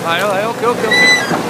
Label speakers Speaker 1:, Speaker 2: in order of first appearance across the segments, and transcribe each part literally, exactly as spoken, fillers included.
Speaker 1: 係咯係咯，OK OK OK。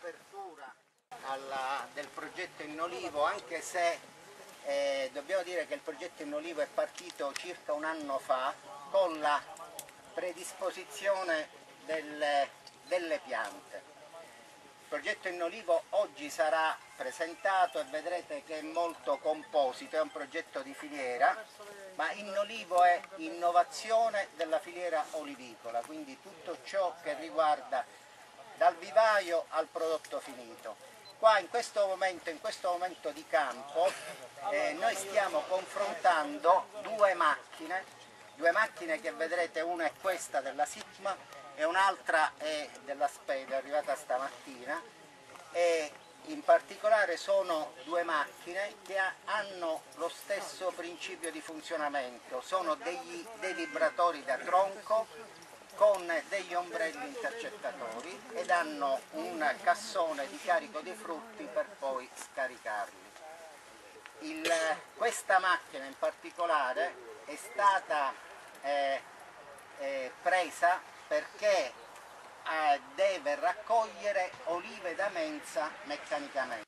Speaker 2: l'apertura alla, del progetto Innolivo, anche se eh, dobbiamo dire che il progetto Innolivo è partito circa un anno fa con la predisposizione delle, delle piante. Il progetto Innolivo oggi sarà presentato e vedrete che è molto composito, è un progetto di filiera, ma Innolivo è innovazione della filiera olivicola, quindi tutto ciò che riguarda dal vivaio al prodotto finito. Qua in questo momento, in questo momento di campo eh, noi stiamo confrontando due macchine, due macchine che vedrete, una è questa della Sigma e un'altra è della Speda, arrivata stamattina, e in particolare sono due macchine che hanno lo stesso principio di funzionamento, sono degli, dei libratori da tronco con degli ombrelli intercettatori ed hanno un cassone di carico di frutti per poi scaricarli. Il, questa macchina in particolare è stata eh, eh, presa perché eh, deve raccogliere olive da mensa meccanicamente.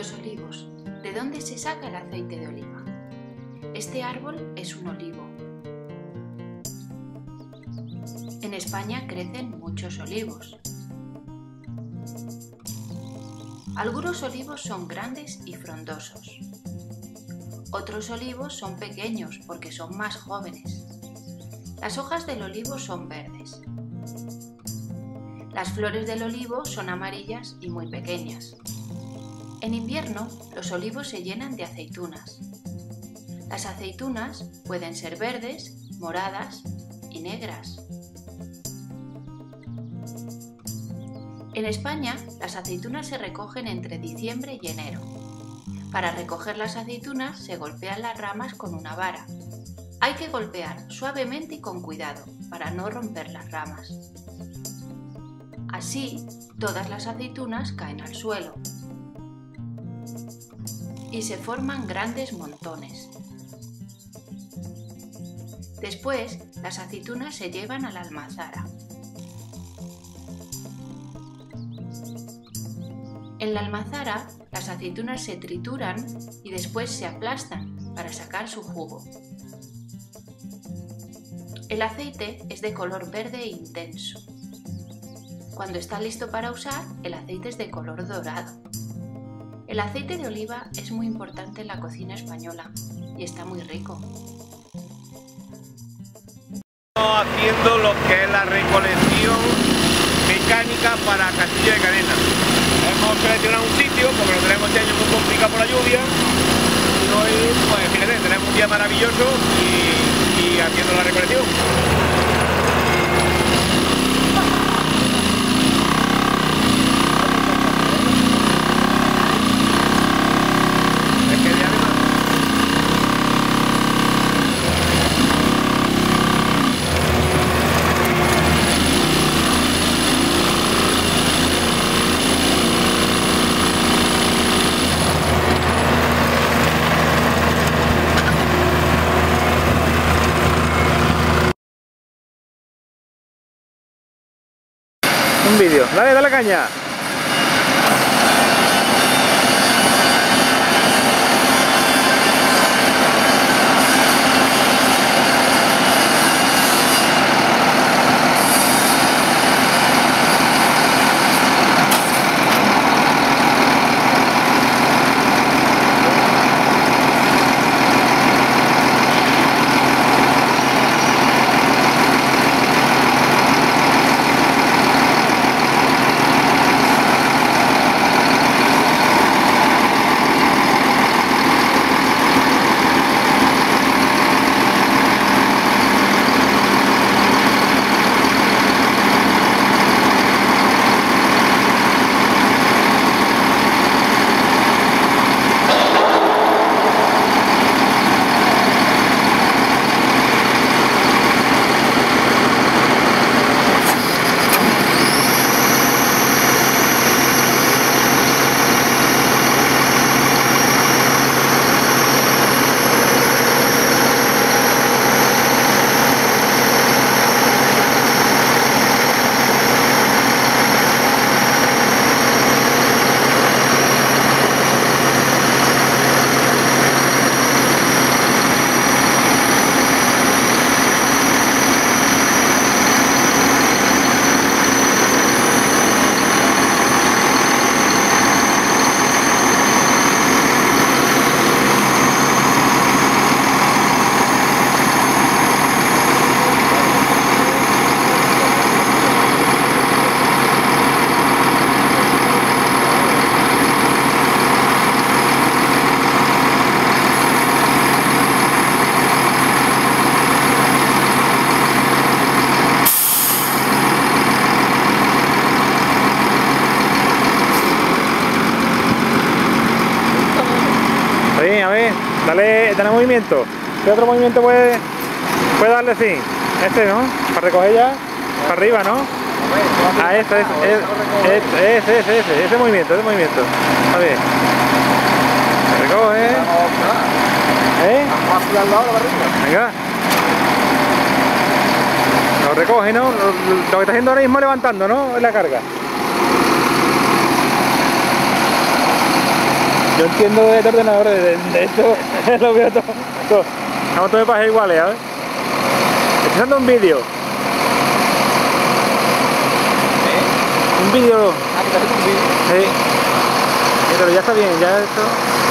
Speaker 3: Los olivos. ¿De dónde se saca el aceite de oliva? Este árbol es un olivo. En España crecen muchos olivos. Algunos olivos son grandes y frondosos. Otros olivos son pequeños porque son más jóvenes. Las hojas del olivo son verdes. Las flores del olivo son amarillas y muy pequeñas. En invierno, los olivos se llenan de aceitunas. Las aceitunas pueden ser verdes, moradas y negras. En España, las aceitunas se recogen entre diciembre y enero. Para recoger las aceitunas se golpean las ramas con una vara. Hay que golpear suavemente y con cuidado para no romper las ramas. Así, todas las aceitunas caen al suelo y se forman grandes montones. Después, las aceitunas se llevan a la almazara. En la almazara, las aceitunas se trituran y después se aplastan para sacar su jugo. El aceite es de color verde e intenso. Cuando está listo para usar, el aceite es de color dorado. El aceite de oliva es muy importante en la cocina española y está muy rico.
Speaker 1: Estamos haciendo lo que es la recolección mecánica para Castillo de Cadena. Hemos seleccionado un sitio porque lo tenemos este año muy complicado por la lluvia y hoy, pues fíjate, tenemos un día maravilloso y, y haciendo la recolección.
Speaker 4: Un vídeo, dale, dale caña. Sí, a ver, dale, dale movimiento. ¿Qué otro movimiento puede, puede darle así? Este, ¿no? Para recoger ya, para arriba, ¿no? Ah, este, ese, ese, ese, ese, ese, ese movimiento, ese movimiento. A ver. Se recoge. ¿Eh? Venga. Lo recoge, ¿no? Lo, lo que está haciendo ahora mismo es levantando, ¿no? Es la carga. Yo entiendo de este ordenador, de, de esto lo veo todo. todo. Vamos todos de páginas iguales, ¿sabes? Estoy haciendo un vídeo.
Speaker 1: ¿Eh?
Speaker 4: Un vídeo.
Speaker 1: Ah, que te haces un vídeo.
Speaker 4: Sí. Pero ya está bien, ya esto.